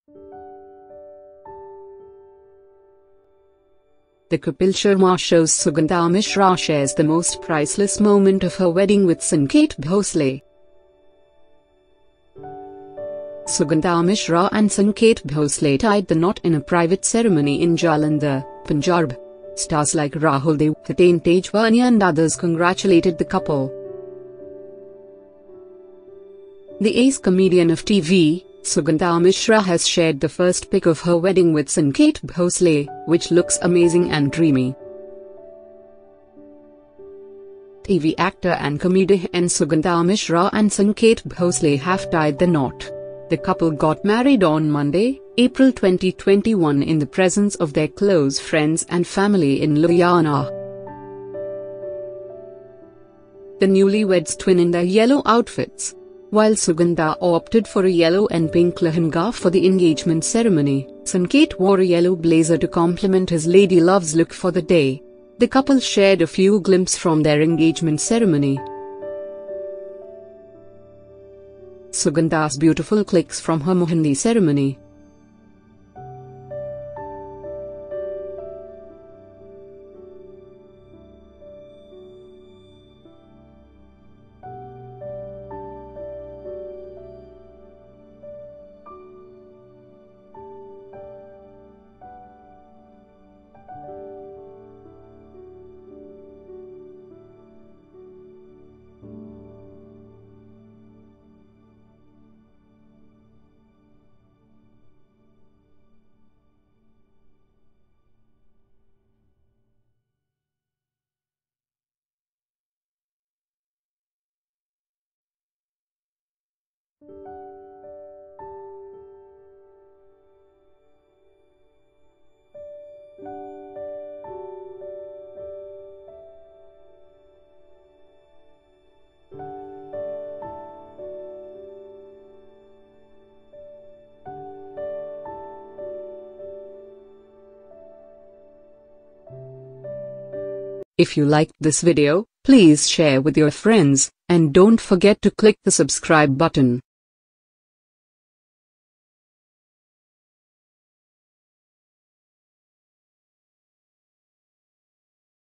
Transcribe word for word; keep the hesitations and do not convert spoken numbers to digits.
The Kapil Sharma show's Sugandha Mishra shares the most priceless moment of her wedding with Sanket Bhosale. Sugandha Mishra and Sanket Bhosale tied the knot in a private ceremony in Jalandhar, Punjab. Stars like Rahul Dev, Hiten Tejwani and others congratulated the couple. The ace comedian of T V, Sugandha Mishra has shared the first pic of her wedding with Sanket Bhosale, which looks amazing and dreamy. T V actor and comedienne Sugandha Mishra and Sanket Bhosale have tied the knot. The couple got married on Monday, April twenty twenty-one in the presence of their close friends and family in Ludhiana. The newlyweds twin in their yellow outfits. While Sugandha opted for a yellow and pink lehenga for the engagement ceremony, Sanket wore a yellow blazer to complement his ladylove's look for the day. The couple shared a few glimpses from their engagement ceremony. Sugandha's beautiful clips from her Mehandi ceremony. If you liked this video, please share with your friends, and don't forget to click the subscribe button.